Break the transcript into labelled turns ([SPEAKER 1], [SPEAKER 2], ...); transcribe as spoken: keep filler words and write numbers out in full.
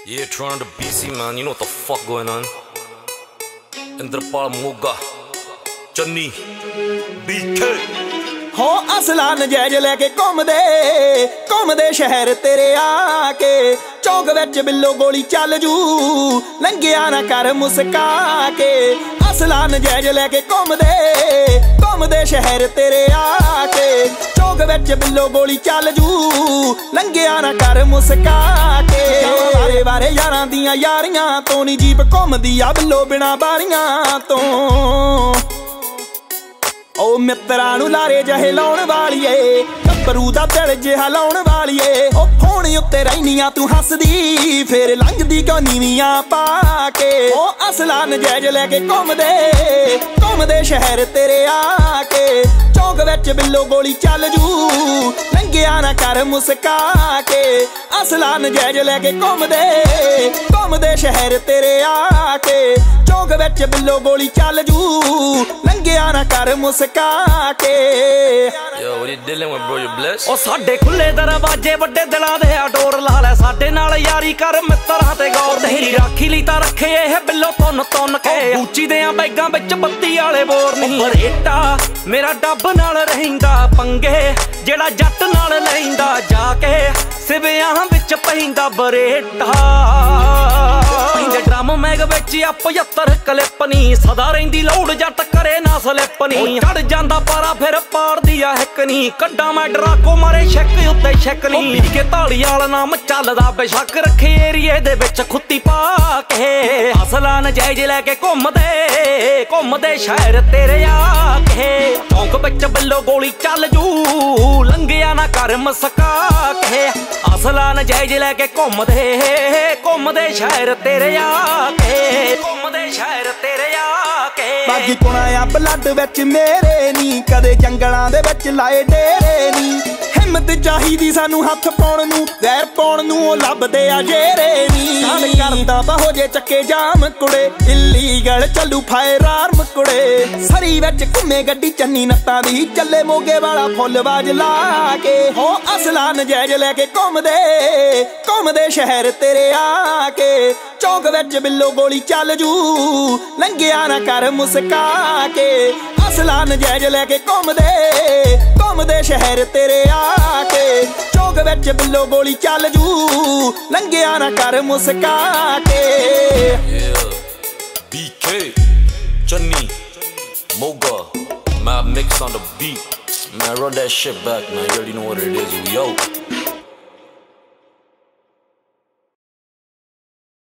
[SPEAKER 1] Yeah, Toronto B C, man. You know what the fuck going on? Indrapal Moga, Channi, B K.
[SPEAKER 2] हो असला नजायज लैके घूमदे घूमदे शहर तेरे आके चौक विच बिल्लो गोली चल जू लंघिया ना कर मुस्का के असला नजायज लैके घूमदे घूमदे शहर तेरे आके चौक विच बिल्लो गोली चल जू लंघिया ना कर मुस्का के वारे वारे यारां दियां यारियां तो नी जीप घूमदी आ बिल्लो बिना बारियां तो ओ मित्रां नूं लारे जहे लाउण वालीए कपरू दा दिल जिहा लाउण वालीए ओ फोन उत्ते रहनियां तू हसदी फिर लंघदी क्यों नीवियां पा के ओ असला नजायज लैके घूमदे घूमदे शहर तेरे आके चौक विच बिल्लो गोली चल जू लंघिया ना कर मुस्का के असला नजायज लैके घूमदे घूमदे शहर तेरे आके चौक विच बिल्लो गोली चल जू लंघिया ना कर मुस्का के
[SPEAKER 1] Yo, what you dealing with, bro? You blessed?
[SPEAKER 3] ओ साडे खुले दरवाजे वड्डे दिलां दे डोर ला ले साडे नाल यारी कर मित्तरां ते गौर तेरी राखी लई तां रखे ए बिल्लो तुन तुन के ऊंची देआं बैगां विच बत्ती वाले बोर नहीं बरेटा मेरा डब नाल रहिंदा पंगे जेड़ा जट नाल लैंदा जाके सिवियां विच पैंदा बरेटा पैंदे ड्रम मैग विच आ पचहत्तर कलिपनी सदा रहिंदी लौड़ जट करे ना सलिपनी चढ़ जांदा पारा फिर पाड़दी आ हिकनी कड्डा मैं डराको मारे शक उत्ते शक नहीं के ताली वाला नाम चलदा बेशक रखे एरिए दे विच खुत्ती पा के असला नजायज लैके घूमदे घूमदे शहर तेरे आके चौक विच बिल्लो गोली चल जू लंघिया ना कर मस्का के असला नजायज लैके घूमदे घूमदे शहर तेरे आके घूमदे शहर तेरे आके
[SPEAKER 2] बागी कुणा आ ब्लड विच मेरे नी कदे जंगलां दे विच लाए डेरे नी हिम्मत चाहिदी सानू हथ पाउण नू गैर पाउण नू ओ लभदे आ जेरे नी काल करदा बाहो जे चक्के जाम कुड़े इलीगल चलू फायर आर्म कुड़े सरी विच घुमे गड्डी चन्नी नत्तां दी चले मोगे वाला फुੱਲ बाज ला के हो असला नजायज लैके घूमदे घूमदे शहर तेरे आके चौक विच बिल्लो गोली चल जू लंघिया ना कर मुस्का के असला नजायज लैके घूमदे घूमदे शहर तेरे आके चौक विच बिल्लो गोली चल जू लंघिया ना कर मुस्का के
[SPEAKER 1] Yeah, B K, Channi, Moga, Mad Mix on the beat. Man, run that shit back, man. You already know what it is, yo.